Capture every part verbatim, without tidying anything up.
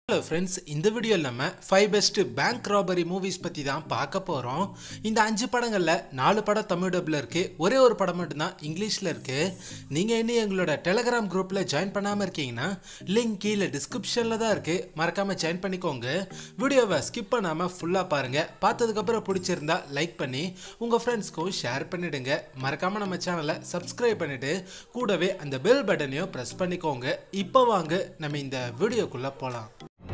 Hello friends, இந்த வீடியோல நம்ம five best bank robbery movies பத்தி தான் பார்க்க போறோம். இந்த அஞ்சு படங்கள்ல நாலு படம் தமிழ் டப்ல இருக்கு. ஒரே ஒரு படம் மட்டும் தான் இங்கிலீஷ்ல இருக்கு. நீங்க இன்னும் எங்களோட Telegram குரூப்ல ஜாயின் பண்ணாம இருக்கீங்கன்னா லிங்க் கீழ டிஸ்கிரிப்ஷன்ல தான் இருக்கு. மறக்காம ஜாயின் பண்ணிக்கோங்க. வீடியோவை ஸ்கிப் பண்ணாம ஃபுல்லா பாருங்க. பார்த்ததுக்கு அப்புறம் பிடிச்சிருந்தா லைக் பண்ணி உங்க ஃப்ரெண்ட்ஸ்க்கும் ஷேர் பண்ணிடுங்க. மறக்காம நம்ம சேனலை சப்ஸ்கிரைப் பண்ணிட்டு கூடவே அந்த பெல் பட்டனையும் பிரஸ் பண்ணிக்கோங்க. இப்போ வாங்க நம்ம இந்த வீடியோக்குள்ள போலாம்.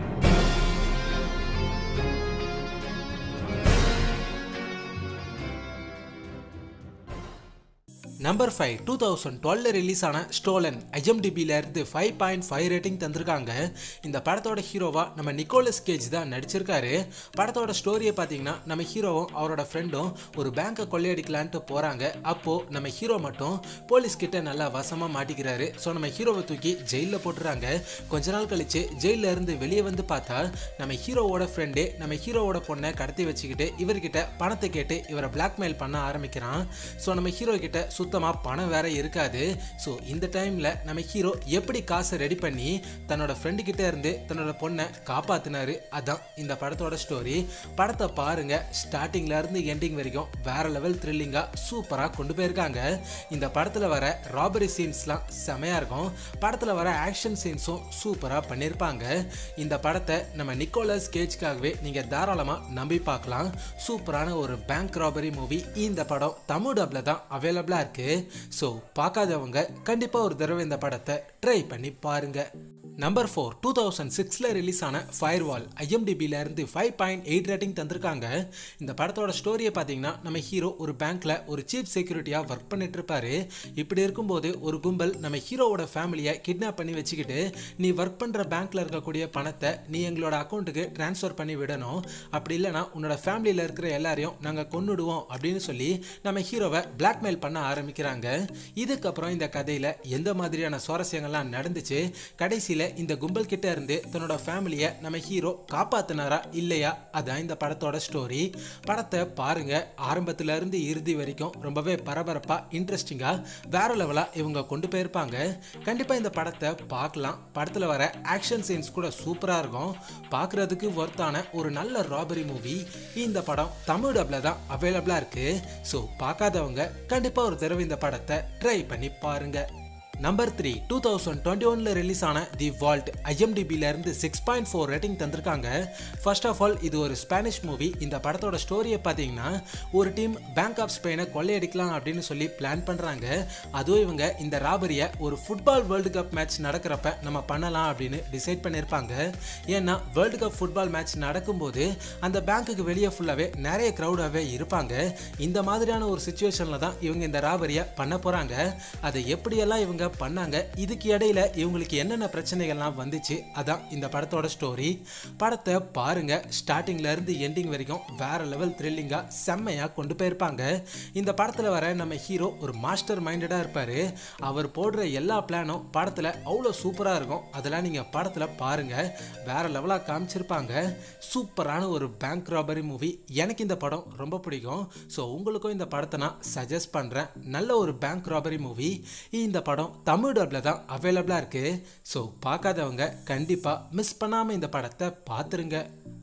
Number five, twenty twelve release ஆன stolen I M D B ல இருந்து five point five ரேட்டிங் தந்திருக்காங்க. இந்த படத்தோட ஹீரோவா நம்ம நிக்கோலஸ் கேஜ் தான் நடிச்சிருக்காரு. படத்தோட ஸ்டோரியை பார்த்தீங்கன்னா நம்ம ஹீரோவும் அவரோட ஃப்ரெண்டும் ஒரு பேங்கை கொள்ளையடிக்கலான்ட்டு போறாங்க. அப்போ நம்ம ஹீரோ மட்டும் போலீஸ் கிட்ட நல்லா வசமா மாட்டிக்கிறாரு. ஸோ நம்ம ஹீரோவை தூக்கி ஜெயிலில் போட்டுறாங்க. கொஞ்ச நாள் கழிச்சு ஜெயில இருந்து வெளியே வந்து பார்த்தா நம்ம ஹீரோவோட ஃப்ரெண்டே நம்ம ஹீரோவோட பொண்ணை கடத்தி வச்சுக்கிட்டு இவர்கிட்ட பணத்தை கேட்டு இவரை பிளாக்மெயில் பண்ண ஆரம்பிக்கிறான். ஸோ நம்ம ஹீரோ கிட்ட சுத்தமா பணம் வேற இருக்காது. ஸோ இந்த டைம்ல நம்ம ஹீரோ எப்படி காசை ரெடி பண்ணி தன்னோட ஃப்ரெண்டு கிட்ட இருந்து தன்னோட பொண்ணை காப்பாத்தினாரு. அதான் இந்த படத்தோட ஸ்டோரி. படத்தை பாருங்க. ஸ்டார்டிங்ல இருந்து எண்டிங் வரைக்கும் வேற லெவல் த்ரில்லிங்கா சூப்பரா கொண்டு போயிருக்காங்க. இந்த படத்துல வர ராபரி சீன்ஸ்லாம் செமையா இருக்கும். படத்துல வர ஆக்ஷன் சீன்ஸும் சூப்பரா பண்ணியிருப்பாங்க. இந்த படத்தை நம்ம நிக்கோலஸ் கேஜ்காகவே நீங்க தாராளமா நம்பி பார்க்கலாம். சூப்பரான ஒரு பேங்க் ராபரி மூவி. இந்த படம் தமிழ் டப்ல தான் அவைலபிளா இருக்கு. சோ பார்க்காதவங்க கண்டிப்பா ஒரு தடவை இந்த படத்தை ட்ரை பண்ணி பாருங்க. நம்பர் ஃபோர், டூ தௌசண்ட் சிக்ஸ்ல ரிலீஸ் ஆன firewall I M D B ல இருந்து five point eight ரேட்டிங் தந்திருக்காங்க. இந்த படத்தோட ஸ்டோரியை பார்த்தீங்கன்னா நம்ம ஹீரோ ஒரு பேங்க்ல ஒரு சீஃப் செக்யூரிட்டியா ஒர்க் பண்ணிட்டு இருப்பாரு. இப்படி இருக்கும்போது ஒரு கும்பல் நம்ம ஹீரோவோட ஃபேமிலியை கிட்னாப் பண்ணி வச்சுக்கிட்டு நீ ஒர்க் பண்ற பேங்க்ல இருக்கக்கூடிய பணத்தை நீ எங்களோட அக்கௌண்ட்டுக்கு டிரான்ஸ்ஃபர் பண்ணி விடணும், அப்படி இல்லைன்னா உன்னோட ஃபேமிலியில இருக்கிற எல்லாரையும் நாங்கள் கொன்னுடுவோம் அப்படின்னு சொல்லி நம்ம ஹீரோவை பிளாக்மெயில் பண்ண ஆரம்பிக்கிறாங்க. இதுக்கப்புறம் இந்த கதையில எந்த மாதிரியான சுவாரஸ்யங்கள்லாம் நடந்துச்சு, கடைசியில இந்த கும்பல் கிட்ட இருந்து தன்னோட ஃபேமிலியை நம்ம ஹீரோ காப்பாத்தினாரா இல்லையா, அதான் இந்த படத்தோட ஸ்டோரி. படத்தை பாருங்க. ஆரம்பத்துல இருந்து இறுதி வரைக்கும் ரொம்பவே பரபரப்பா இன்ட்ரெஸ்டிங்கா வேற லெவலா இவங்க கொண்டு போயிருப்பாங்க. கண்டிப்பா இந்த படத்தை பார்க்கலாம். படத்துல வர ஆக்ஷன் சீன்ஸ் கூட சூப்பரா இருக்கும். பார்க்கறதுக்கு ஒர்த்தான ஒரு நல்ல ராபரி மூவி. இந்த படம் தமிழ் டப்ல தான் அவைலபிளா இருக்கு. ஸோ பார்க்காதவங்க கண்டிப்பா ஒரு தடவை இந்த படத்தை ட்ரை பண்ணி பாருங்க. Number three, two thousand twenty ஒன்ல ரிலீஸ் ஆன the vault I M D B ல இருந்து சிக்ஸ் பாயிண்ட் ஃபோர் ரேட்டிங் தந்திருக்காங்க. ஃபர்ஸ்ட் ஆஃப் ஆல் இது ஒரு ஸ்பானிஷ் மூவி. இந்த படத்தோட ஸ்டோரியை பார்த்தீங்கன்னா ஒரு டீம் பேங்க் ஆஃப் ஸ்பெயினை கொள்ளையடிக்கலாம் அப்படின்னு சொல்லி பிளான் பண்றாங்க. அதுவும் இவங்க இந்த ராபரியை ஒரு ஃபுட்பால் வேர்ல்டு கப் மேட்ச் நடக்கிறப்ப நம்ம பண்ணலாம் அப்படின்னு டிசைட் பண்ணியிருப்பாங்க. ஏன்னா வேர்ல்டு கப் ஃபுட்பால் மேட்ச் நடக்கும்போது அந்த பேங்க்குக்கு வெளியே ஃபுல்லாகவே நிறைய க்ரௌடாகவே இருப்பாங்க. இந்த மாதிரியான ஒரு சுச்சுவேஷன்ல தான் இவங்க இந்த ராபரியை பண்ண போறாங்க. அதை எப்படியெல்லாம் இவங்க பண்ணாங்க, இதுக்கு இடையில இவங்களுக்கு என்னென்ன பிரச்சனைகள்லாம் வந்துச்சு, அதான் இந்த படத்தோட ஸ்டோரி. படத்தை பாருங்க. ஸ்டார்டிங்ல இருந்து எண்டிங் வரைக்கும் வேற லெவல் த்ரில்லிங்கா செம்மையா கொண்டு போயிருப்பாங்க. இந்த படத்துல வர நம்ம ஹீரோ ஒரு மாஸ்டர் மைண்டடா இருப்பாரு. அவர் போடுற எல்லா பிளானும் படத்துல அவ்வளோ சூப்பரா இருக்கும். அதெல்லாம் நீங்க படத்துல பாருங்க. வேற லெவலா காமிச்சிருப்பாங்க. சூப்பரான ஒரு பேங்க் ராபரி மூவி. எனக்கு இந்த படம் ரொம்ப பிடிக்கும். ஸோ உங்களுக்கும் இந்த படத்தை நான் சஜஸ்ட் பண்றேன். நல்ல ஒரு பேங்க் ராபரி மூவி. இந்த படம் தமிழ் டப்ல தான் அவைலபிளா இருக்கு. ஸோ பார்க்காதவங்க கண்டிப்பா மிஸ் பண்ணாம இந்த படத்தை பார்த்துருங்க.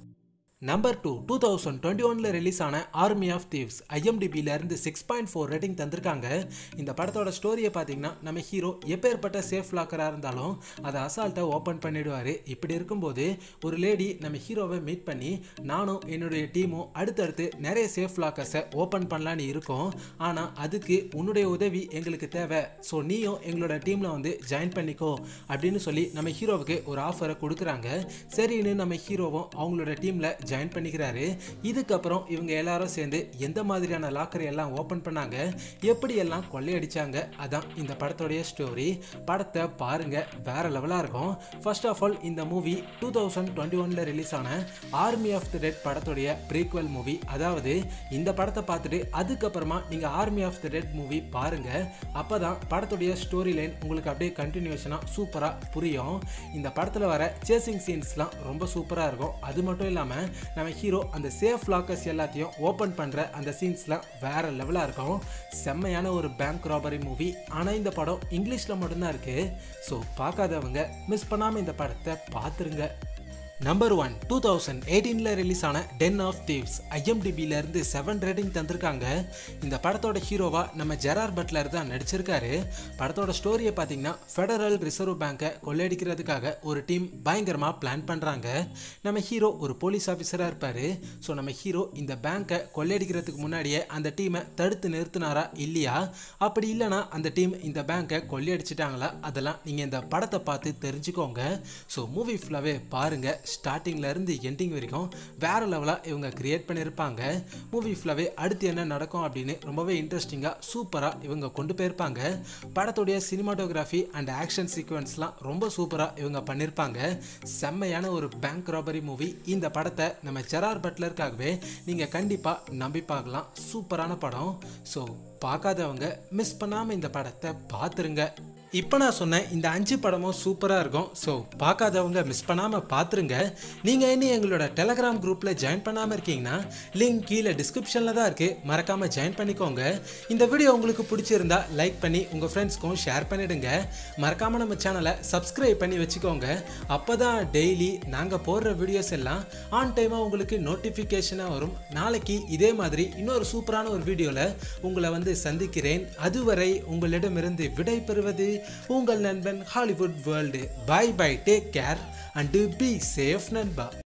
Number two, two thousand twenty ஒன்ல ரிலீஸ் ஆன army of thieves I M D B ல இருந்து சிக்ஸ் பாயிண்ட் ஃபோர் ரேட்டிங் தந்திருக்காங்க. இந்த படத்தோட ஸ்டோரியை பார்த்தீங்கன்னா நம்ம ஹீரோ எப்பேற்பட்ட சேஃப் லாக்கராக இருந்தாலும் அதை அசால்ட்டை ஓப்பன் பண்ணிடுவார். இப்படி இருக்கும்போது ஒரு லேடி நம்ம ஹீரோவை மீட் பண்ணி நானும் என்னுடைய டீமும் அடுத்தடுத்து நிறைய சேஃப் லாக்கர்ஸை ஓப்பன் பண்ணலான்னு இருக்கோம், ஆனால் அதுக்கு உன்னுடைய உதவி எங்களுக்கு தேவை, ஸோ நீயும் எங்களோட டீமில் வந்து ஜாயின் பண்ணிக்கோ அப்படின்னு சொல்லி நம்ம ஹீரோவுக்கு ஒரு ஆஃபரை கொடுக்குறாங்க. சரின்னு நம்ம ஹீரோவும் அவங்களோட டீமில் ஜாயின் பண்ணிக்கிறாரு. இதுக்கப்புறம் இவங்க எல்லாரும் சேர்ந்து எந்த மாதிரியான லாக்கரை எல்லாம் ஓபன் பண்ணாங்க, எப்படி எல்லாம் கொள்ளையடிச்சாங்க, அதான் இந்த படத்தோடைய ஸ்டோரி. படத்தை பாருங்க. வேற லெவலா இருக்கும். ஃபர்ஸ்ட் ஆஃப் ஆல் இந்த மூவி டூ தௌசண்ட் டுவெண்ட்டி ஒன்ல ரிலீஸ் ஆன ஆர்மி ஆஃப் தி டெட் படத்தோடைய ப்ரீக்வல் மூவி. அதாவது இந்த படத்தை பார்த்துட்டு அதுக்கப்புறமா நீங்க army of the dead movie பாருங்க. அப்பதான் படத்துடைய ஸ்டோரி லைன் உங்களுக்கு அப்படியே கண்டினியூஷனா சூப்பரா புரியும். இந்த படத்துல வர சேசிங் சீன்ஸ்லாம் ரொம்ப சூப்பரா இருக்கும். அது மட்டும் இல்லாம நம்ம ஹீரோ அந்த சேஃப் லாக்கர்ஸ் எல்லாத்தையும் ஓபன் பண்ற அந்த சீன்ஸ்லாம் வேற லெவலா இருக்கும். செம்மையான ஒரு பேங்க் ராபரி மூவி. ஆனா இந்த படம் இங்கிலீஷ்ல மட்டும்தான் இருக்கு. ஸோ பார்க்காதவங்க மிஸ் பண்ணாம இந்த படத்தை பார்த்துருங்க. நம்பர் ஒன் டூ தௌசண்ட் எயிட்டீனில் ரிலீஸ் ஆன டென் ஆஃப் தீவ்ஸ் ஐஎம்டிபியிலேருந்து செவன் ரேட்டிங் தந்திருக்காங்க. இந்த படத்தோட ஹீரோவாக நம்ம ஜெரார் பட்லர் தான் நடிச்சிருக்காரு. படத்தோட ஸ்டோரியை பார்த்தீங்கன்னா ஃபெடரல் ரிசர்வ் பேங்கை கொள்ளையடிக்கிறதுக்காக ஒரு டீம் பயங்கரமாக பிளான் பண்ணுறாங்க. நம்ம ஹீரோ ஒரு போலீஸ் ஆஃபீஸராக இருப்பார். ஸோ நம்ம ஹீரோ இந்த பேங்கை கொள்ளையடிக்கிறதுக்கு முன்னாடியே அந்த டீமை தடுத்து நிறுத்தினாரா இல்லையா, அப்படி இல்லைனா அந்த டீம் இந்த பேங்கை கொள்ளையடிச்சிட்டாங்களா, அதெல்லாம் நீங்கள் இந்த படத்தை பார்த்து தெரிஞ்சுக்கோங்க. ஸோ மூவி ஃபுல்லாகவே பாருங்கள். ஸ்டார்டிங்ல இருந்து எண்டிங் வரைக்கும் வேற லெவலாக இவங்க கிரியேட் பண்ணியிருப்பாங்க. மூவி ஃபுல்லாகவே அடுத்து என்ன நடக்கும் அப்படின்னு ரொம்பவே இன்ட்ரெஸ்டிங்காக சூப்பராக இவங்க கொண்டு போயிருப்பாங்க. படத்துடைய சினிமாட்டோகிராஃபி அண்ட் ஆக்ஷன் சீக்வன்ஸ்லாம் ரொம்ப சூப்பராக இவங்க பண்ணியிருப்பாங்க. செம்மையான ஒரு பேங்க் ராபரி மூவி. இந்த படத்தை நம்ம ஜெரார் பட்லருக்காகவே நீங்கள் கண்டிப்பாக நம்பி பார்க்கலாம். சூப்பரான படம். ஸோ பார்க்காதவங்க மிஸ் பண்ணாமல் இந்த படத்தை பார்த்துருங்க. இப்போ நான் சொன்னேன் இந்த அஞ்சு படமும் சூப்பராக இருக்கும். ஸோ பார்க்காதவங்க மிஸ் பண்ணாமல் பார்த்துருங்க. நீங்கள் இன்னும் எங்களோட டெலகிராம் குரூப்பில் ஜாயின் பண்ணாமல் இருக்கீங்கன்னா லிங்க் கீழே டிஸ்கிரிப்ஷனில் தான் இருக்குது, மறக்காமல் ஜாயின் பண்ணிக்கோங்க. இந்த வீடியோ உங்களுக்கு பிடிச்சிருந்தா லைக் பண்ணி உங்கள் ஃப்ரெண்ட்ஸ்க்கும் ஷேர் பண்ணிவிடுங்க. மறக்காமல் நம்ம சேனலை சப்ஸ்கிரைப் பண்ணி வச்சுக்கோங்க. அப்போ தான் டெய்லி நாங்கள் போடுற வீடியோஸ் எல்லாம் ஆன் டைமாக உங்களுக்கு நோட்டிஃபிகேஷனாக வரும். நாளைக்கு இதே மாதிரி இன்னொரு சூப்பரான ஒரு வீடியோவில் உங்களை வந்து சந்திக்கிறேன். அதுவரை உங்களிடமிருந்து விடை பெறுவது உங்கள் நண்பன் Hollywood world. Bye bye, take care and be safe நண்பா.